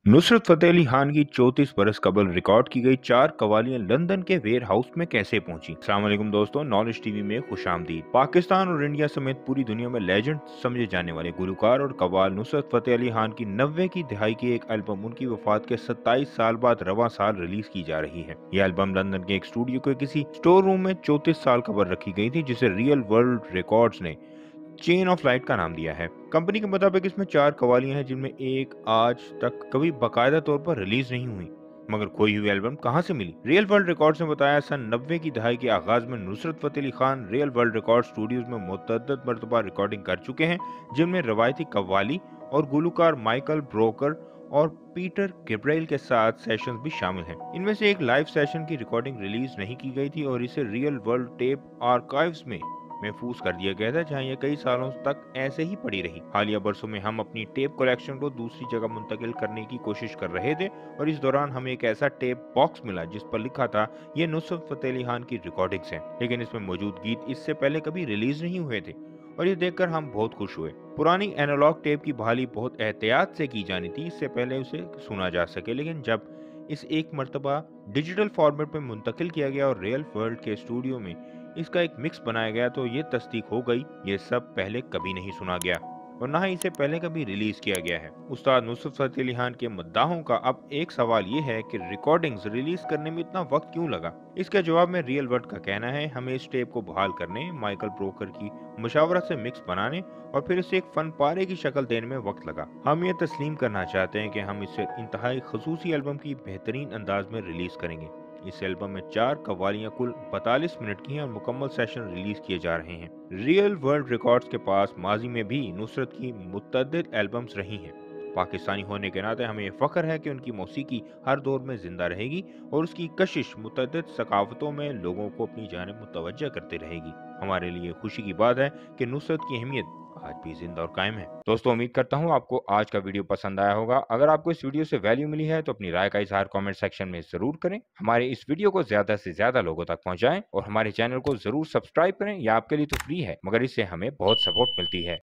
नुसरत फतेह अली खान की 34 बरस कबल रिकॉर्ड की गई 4 कवालियां लंदन के वेयर हाउस में कैसे पहुंची। अस्सलाम वालेकुम दोस्तों, नॉलेज टीवी में खुशामदीद। पाकिस्तान और इंडिया समेत पूरी दुनिया में लेजेंड समझे जाने वाले गुलकार और कव्वाल नुसरत फतेह अली खान की 90 की दहाई की एक एल्बम उनकी वफात के 27 साल बाद रवां साल रिलीज की जा रही है। यह एल्बम लंदन के एक स्टूडियो के किसी स्टोर रूम में 34 साल कबल रखी गई थी, जिसे रियल वर्ल्ड रिकॉर्ड्स ने चेन ऑफ लाइट का नाम दिया है। कंपनी के मुताबिक इसमें 4 कवालियां हैं, जिनमें एक आज तक कभी बाकायदा तौर पर रिलीज नहीं हुई। मगर खोई हुई एल्बम कहां से मिली? रियल वर्ल्ड रिकॉर्ड्स ने बताया, सन 90 की दहाई के आगाज में Nusrat Fateh Ali Khan Real World Record Studios में मुतअद्दिद मरतबा रिकॉर्डिंग कर चुके हैं, जिनमें रवायती कव्वाली और गुलकार माइकल ब्रोकर और पीटर गैब्रिएल के साथ सेशंस भी शामिल हैं। इनमें से एक लाइव सेशन की रिकॉर्डिंग रिलीज नहीं की गई थी और इसे रियल वर्ल्ड टेप आर्काइव्स में महफूज कर दिया गया था, जहां ये कई सालों तक ऐसे ही पड़ी रही। हालिया बरसों में हम अपनी टेप कलेक्शन को दूसरी जगह मुंतकिल करने की कोशिश कर रहे थे और इस दौरान हमें एक ऐसा टेप बॉक्स मिला जिस पर लिखा था, ये नुसरत फतेह अली खान की रिकॉर्डिंग्स हैं, लेकिन इसमें मौजूद गीत इससे पहले कभी रिलीज नहीं हुए थे और ये देखकर हम बहुत खुश हुए। पुरानी एनालॉग टेप की बहाली बहुत एहतियात से की जानी थी, इससे पहले उसे सुना जा सके, लेकिन जब इस एक मर्तबा डिजिटल फॉर्मेट में मुंतकिल किया गया और रियल वर्ल्ड के स्टूडियो में इसका एक मिक्स बनाया गया, तो ये तस्दीक हो गई ये सब पहले कभी नहीं सुना गया और ना ही इसे पहले कभी रिलीज किया गया है। उस्ताद नुसरत फतेह अली खान के मद्दाहों का अब एक सवाल ये है कि रिकॉर्डिंग्स रिलीज करने में इतना वक्त क्यों लगा। इसके जवाब में रियल वर्ल्ड का कहना है, हमें इस टेप को बहाल करने, माइकल ब्रोकर की मुशावरत से मिक्स बनाने और फिर इसे एक फन पारे की शक्ल देने में वक्त लगा। हम ये तस्लीम करना चाहते हैं कि हम इसे इंतहाई खसूसी एल्बम की बेहतरीन अंदाज में रिलीज करेंगे। इस एल्बम में 4 कव्वालियां कुल 42 मिनट की हैं और मुकम्मल सेशन रिलीज किए जा रहे हैं। रियल वर्ल्ड रिकॉर्ड्स के पास माजी में भी नुसरत की मुतअद्दिद एल्बम्स रही हैं। पाकिस्तानी होने के नाते हमें फख्र है कि उनकी मौसीकी हर दौर में जिंदा रहेगी और उसकी कशिश मुतअद्दिद सकाफतों में लोगों को अपनी जानिब मुतवज्जा करती रहेगी। हमारे लिए खुशी की बात है कि नुसरत की अहमियत आज भी जिंदा और कायम है। दोस्तों, उम्मीद करता हूँ आपको आज का वीडियो पसंद आया होगा। अगर आपको इस वीडियो से वैल्यू मिली है तो अपनी राय का इजहार कमेंट सेक्शन में जरूर करें। हमारे इस वीडियो को ज्यादा से ज्यादा लोगों तक पहुंचाएं और हमारे चैनल को जरूर सब्सक्राइब करें। यह आपके लिए तो फ्री है, मगर इससे हमें बहुत सपोर्ट मिलती है।